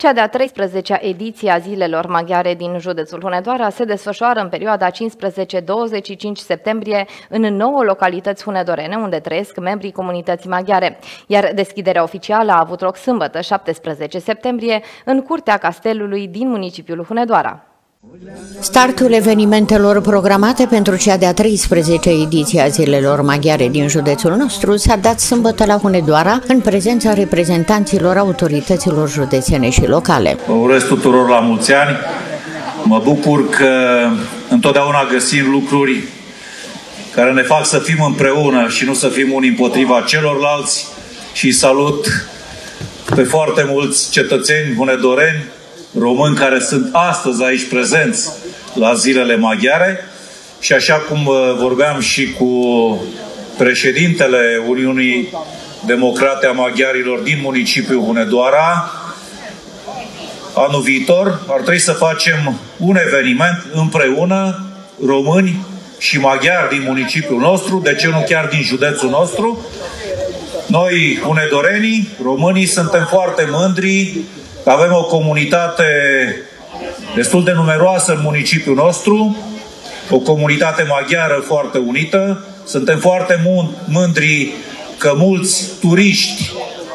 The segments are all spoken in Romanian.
Cea de-a 13-a ediție a Zilelor Maghiare din județul Hunedoara se desfășoară în perioada 15-25 septembrie în 9 localități hunedorene unde trăiesc membrii comunității maghiare, iar deschiderea oficială a avut loc sâmbătă 17 septembrie în curtea castelului din municipiul Hunedoara. Startul evenimentelor programate pentru cea de-a 13-a ediție a Zilelor Maghiare din județul nostru s-a dat sâmbătă la Hunedoara în prezența reprezentanților autorităților județene și locale. Vă urez tuturor la mulți ani. Mă bucur că întotdeauna găsim lucruri care ne fac să fim împreună și nu să fim unii împotriva celorlalți și salut pe foarte mulți cetățeni hunedoreni, români care sunt astăzi aici prezenți la Zilele Maghiare și așa cum vorbeam și cu președintele Uniunii Democrate a Maghiarilor din municipiul Hunedoara, anul viitor ar trebui să facem un eveniment împreună, români și maghiari din municipiul nostru, de ce nu chiar din județul nostru. Noi, hunedorenii, românii, suntem foarte mândri. Avem o comunitate destul de numeroasă în municipiul nostru, o comunitate maghiară foarte unită. Suntem foarte mândri că mulți turiști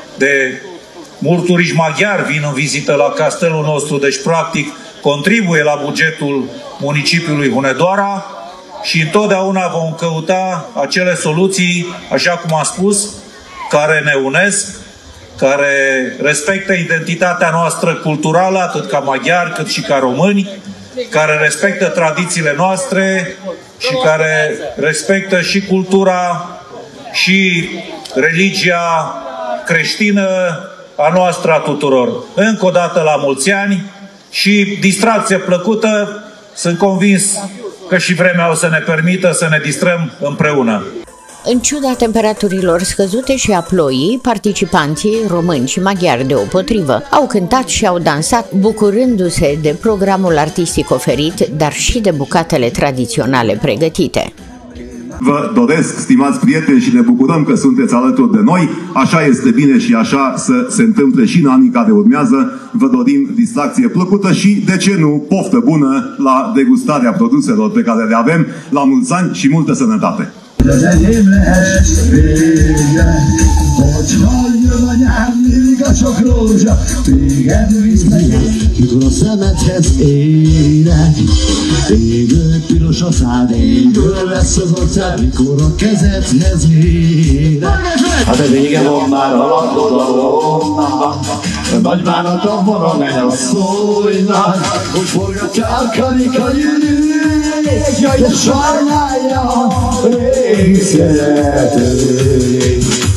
maghiari vin în vizită la castelul nostru, deci practic contribuie la bugetul municipiului Hunedoara și întotdeauna vom căuta acele soluții, așa cum am spus, care ne unesc, care respectă identitatea noastră culturală, atât ca maghiari, cât și ca români, care respectă tradițiile noastre și care respectă și cultura și religia creștină a noastră a tuturor. Încă o dată la mulți ani și distracție plăcută. Sunt convins că și vremea o să ne permită să ne distrăm împreună. În ciuda temperaturilor scăzute și a ploii, participanții români și maghiari deopotrivă au cântat și au dansat, bucurându-se de programul artistic oferit, dar și de bucatele tradiționale pregătite. Vă doresc, stimați prieteni, și ne bucurăm că sunteți alături de noi. Așa este bine și așa să se întâmple și în anii care urmează. Vă dorim distracție plăcută și, de ce nu, poftă bună la degustarea produselor pe care le avem. La mulți ani și multă sănătate! Az enyém lehess vége, hogyha jön a nyár, mindig a sok rózsa, téged visznek, mikor a szemedhez érek. Égő piros a szád, égő lesz az orcád, mikor a kezedhez érek. Hát de vége van már a lakodalomnak, nagy bánatom van a mennyasszonynak, hogy forgatjál karikanyűt, jaj, de sajnálja, régi szeretőt.